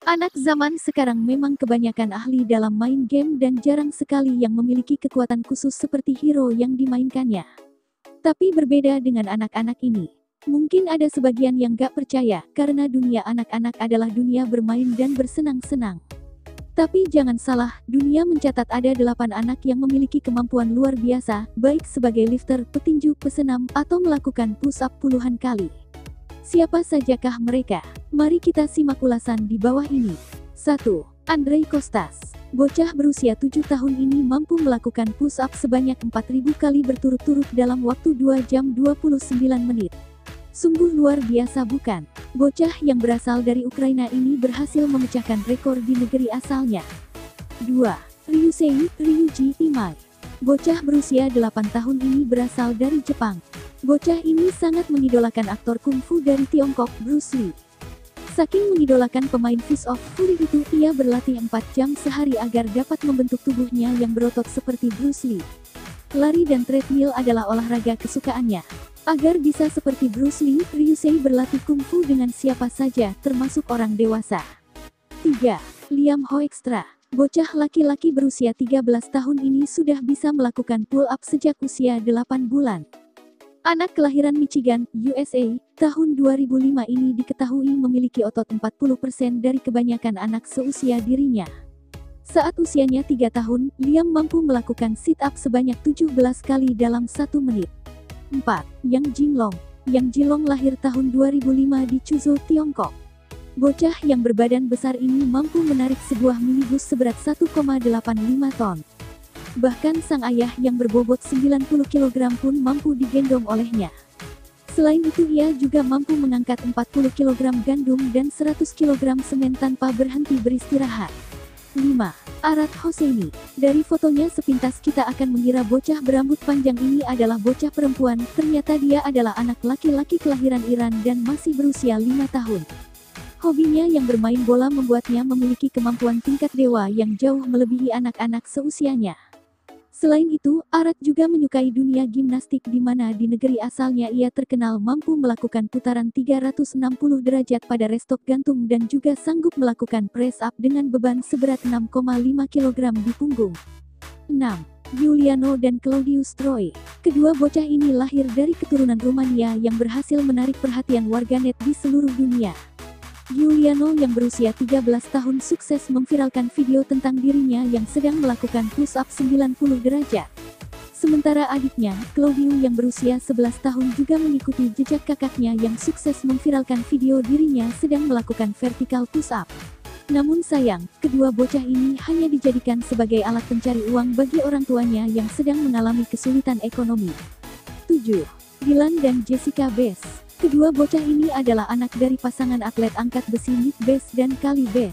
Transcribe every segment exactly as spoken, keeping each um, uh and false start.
Anak zaman sekarang memang kebanyakan ahli dalam main game dan jarang sekali yang memiliki kekuatan khusus seperti hero yang dimainkannya. Tapi berbeda dengan anak-anak ini. Mungkin ada sebagian yang gak percaya karena dunia anak-anak adalah dunia bermain dan bersenang-senang. Tapi jangan salah, dunia mencatat ada delapan anak yang memiliki kemampuan luar biasa, baik sebagai lifter, petinju, pesenam, atau melakukan push-up puluhan kali. Siapa sajakah mereka? Mari kita simak ulasan di bawah ini. satu. Andrei Kostas. Bocah berusia tujuh tahun ini mampu melakukan push-up sebanyak empat ribu kali berturut-turut dalam waktu dua jam dua puluh sembilan menit. Sungguh luar biasa bukan? Bocah yang berasal dari Ukraina ini berhasil memecahkan rekor di negeri asalnya. dua. Ryusei Ryuji Imai. Bocah berusia delapan tahun ini berasal dari Jepang. Bocah ini sangat mengidolakan aktor kungfu dari Tiongkok, Bruce Lee. Saking mengidolakan pemain Fist of Fury itu, ia berlatih empat jam sehari agar dapat membentuk tubuhnya yang berotot seperti Bruce Lee. Lari dan treadmill adalah olahraga kesukaannya. Agar bisa seperti Bruce Lee, Ryusei berlatih kungfu dengan siapa saja, termasuk orang dewasa. tiga. Liam Hoekstra. Bocah laki-laki berusia tiga belas tahun ini sudah bisa melakukan pull-up sejak usia delapan bulan. Anak kelahiran Michigan, U S A, tahun dua ribu lima ini diketahui memiliki otot empat puluh persen dari kebanyakan anak seusia dirinya. Saat usianya tiga tahun, Liam mampu melakukan sit-up sebanyak tujuh belas kali dalam satu menit. empat. Yang Jinglong. Yang Jinglong lahir tahun dua ribu lima di Chuzhou, Tiongkok. Bocah yang berbadan besar ini mampu menarik sebuah minibus seberat satu koma delapan lima ton. Bahkan sang ayah yang berbobot sembilan puluh kilogram pun mampu digendong olehnya. Selain itu ia juga mampu mengangkat empat puluh kilogram gandum dan seratus kilogram semen tanpa berhenti beristirahat. lima. Arad Hosseini. Dari fotonya sepintas kita akan mengira bocah berambut panjang ini adalah bocah perempuan, ternyata dia adalah anak laki-laki kelahiran Iran dan masih berusia lima tahun. Hobinya yang bermain bola membuatnya memiliki kemampuan tingkat dewa yang jauh melebihi anak-anak seusianya. Selain itu, Arad juga menyukai dunia gimnastik di mana di negeri asalnya ia terkenal mampu melakukan putaran tiga ratus enam puluh derajat pada restok gantung dan juga sanggup melakukan press up dengan beban seberat enam koma lima kilogram di punggung. enam. Giuliano dan Claudius Troy. Kedua bocah ini lahir dari keturunan Rumania yang berhasil menarik perhatian warganet di seluruh dunia. Giuliano yang berusia tiga belas tahun sukses memviralkan video tentang dirinya yang sedang melakukan push-up sembilan puluh derajat. Sementara adiknya, Claudio yang berusia sebelas tahun juga mengikuti jejak kakaknya yang sukses memviralkan video dirinya sedang melakukan vertical push-up. Namun sayang, kedua bocah ini hanya dijadikan sebagai alat pencari uang bagi orang tuanya yang sedang mengalami kesulitan ekonomi. tujuh. Dylan dan Jessica Bass. Kedua bocah ini adalah anak dari pasangan atlet angkat besi Nick Bass dan Kali Bass.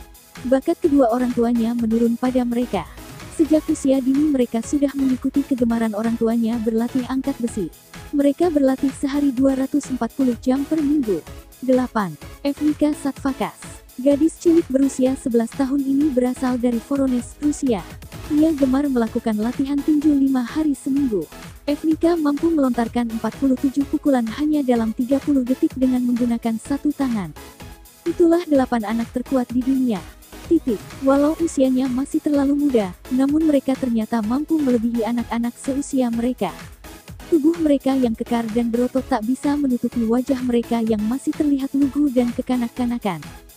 Bakat kedua orang tuanya menurun pada mereka. Sejak usia dini mereka sudah mengikuti kegemaran orang tuanya berlatih angkat besi. Mereka berlatih sehari dua ratus empat puluh jam per minggu. delapan. Evnika Satvakas. Gadis cilik berusia sebelas tahun ini berasal dari Voronezh, Rusia. Ia gemar melakukan latihan tinju lima hari seminggu. Evnika mampu melontarkan empat puluh tujuh pukulan hanya dalam tiga puluh detik dengan menggunakan satu tangan. Itulah delapan anak terkuat di dunia. Titik. Walau usianya masih terlalu muda, namun mereka ternyata mampu melebihi anak-anak seusia mereka. Tubuh mereka yang kekar dan berotot tak bisa menutupi wajah mereka yang masih terlihat lugu dan kekanak-kanakan.